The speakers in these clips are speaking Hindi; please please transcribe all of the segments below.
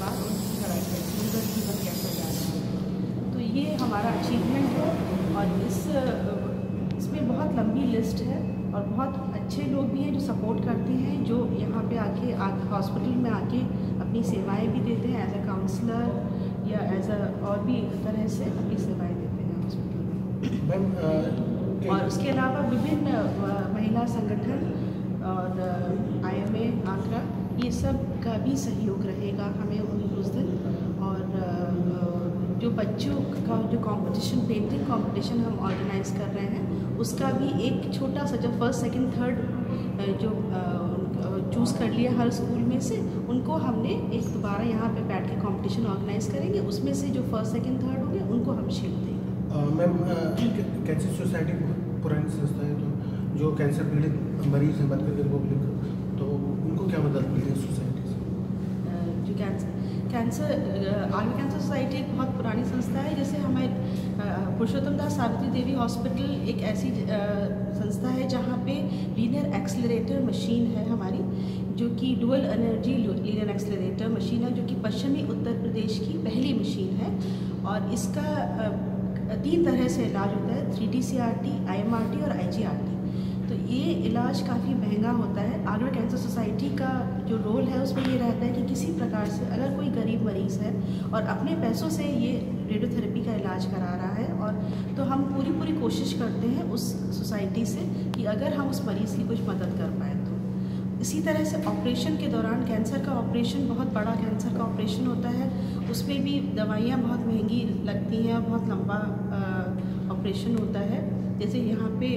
बाद उनकी लड़ाई कैसी, उनका जीवन कैसा जा रहा है। तो ये हमारा अचीवमेंट है और इसमें बहुत लंबी लिस्ट है और बहुत अच्छे लोग भी हैं जो सपोर्ट करते हैं, जो यहाँ पे आके हॉस्पिटल में आके अपनी सेवाएं भी देते हैं एज अ काउंसलर या एज अ और भी तरह से अपनी सेवाएं देते हैं हॉस्पिटल में। और उसके अलावा विभिन्न महिला संगठन और IMA आगरा ये सब का भी सहयोग रहेगा हमें उस दिन। और जो बच्चों का जो कंपटीशन, पेंटिंग कंपटीशन हम ऑर्गेनाइज कर रहे हैं, उसका भी एक छोटा सा जो फर्स्ट सेकंड थर्ड जो चूज़ कर लिया हर स्कूल में से, उनको हमने एक दोबारा यहाँ पे बैठ के कंपटीशन ऑर्गेनाइज करेंगे। उसमें से जो फर्स्ट सेकंड थर्ड होंगे उनको हम शील्ड देंगे। मैम, कैंसर सोसाइटी बहुत पुरानी संस्था है, तो जो कैंसर पीड़ित मरीज हैं, बात करके पब्लिक, तो उनको क्या मदद मिली है सोसाइटी से? जो आर्मी कैंसर सोसाइटी एक बहुत पुरानी संस्था है। जैसे हमारे पुरुषोत्तम दास सावित्री देवी हॉस्पिटल एक ऐसी संस्था है जहाँ पे लीनियर एक्सेलरेटर मशीन है हमारी, जो कि dual energy linear accelerator machine है, जो कि पश्चिमी उत्तर प्रदेश की पहली मशीन है। और इसका 3 तरह से इलाज होता है, 3D CRT, IMRT और IGRT। तो ये इलाज काफ़ी महंगा होता है। आगरा कैंसर सोसाइटी का जो रोल है उसमें ये रहता है कि किसी प्रकार से अगर कोई गरीब मरीज़ है और अपने पैसों से ये रेडियोथेरेपी का इलाज करा रहा है, और तो हम पूरी कोशिश करते हैं उस सोसाइटी से कि अगर हम उस मरीज़ की कुछ मदद कर पाएँ। तो इसी तरह से ऑपरेशन के दौरान, कैंसर का ऑपरेशन बहुत बड़ा कैंसर का ऑपरेशन होता है, उसमें भी दवाइयाँ बहुत महंगी लगती हैं और बहुत लंबा ऑपरेशन होता है। जैसे यहाँ पे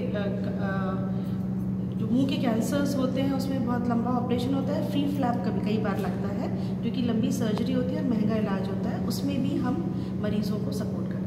जो मुंह के कैंसर्स होते हैं उसमें बहुत लंबा ऑपरेशन होता है, फ्री फ्लैप कभी कई बार लगता है, जो कि लंबी सर्जरी होती है और महंगा इलाज होता है। उसमें भी हम मरीज़ों को सपोर्ट करते हैं।